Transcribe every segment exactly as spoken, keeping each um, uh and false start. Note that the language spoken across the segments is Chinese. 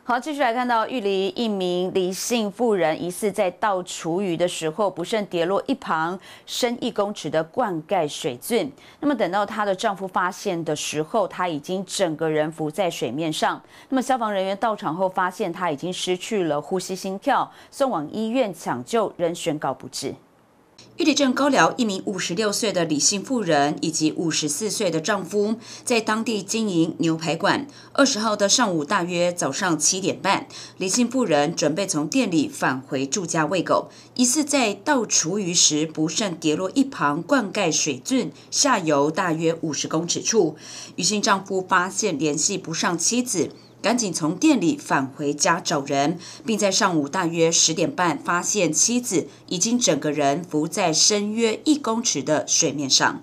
好，继续来看到玉里一名李姓妇人疑似在倒厨余的时候，不慎跌落一旁深一公尺的灌溉水圳。那么等到她的丈夫发现的时候，她已经整个人浮在水面上。那么消防人员到场后发现她已经失去了呼吸、心跳，送往医院抢救，仍宣告不治。玉里镇高寮一名五十六岁的李姓妇人以及五十四岁的丈夫，在当地经营牛排馆。二十号的上午大约早上七点半，李姓妇人准备从店里返回住家喂狗，疑似在倒厨余时不慎跌落一旁灌溉水圳下游大约五十公尺处。余姓丈夫发现联系不上妻子，赶紧从店里返回家找人，并在上午大约十点半发现妻子已经整个人浮在深约一公尺的水面上。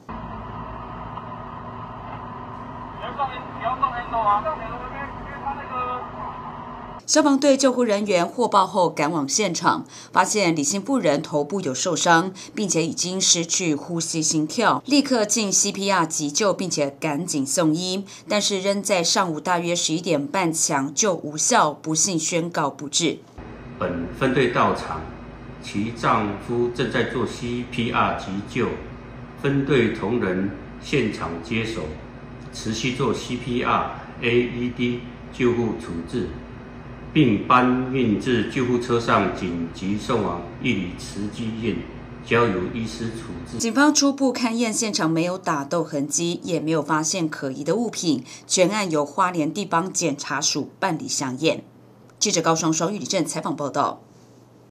消防队救护人员获报后赶往现场，发现李姓妇人头部有受伤，并且已经失去呼吸、心跳，立刻进 C P R 急救，并且赶紧送医，但是仍在上午大约十一点半抢救无效，不幸宣告不治。 本分队到场，其丈夫正在做 C P R 急救，分队同仁现场接手，持续做 C P R、A E D 救护处置，并搬运至救护车上，紧急送往玉里慈济医院，交由医师处置。 警方初步勘验现场没有打斗痕迹，也没有发现可疑的物品，全案由花莲地方检察署办理详验。记者高双双玉里镇采访报道。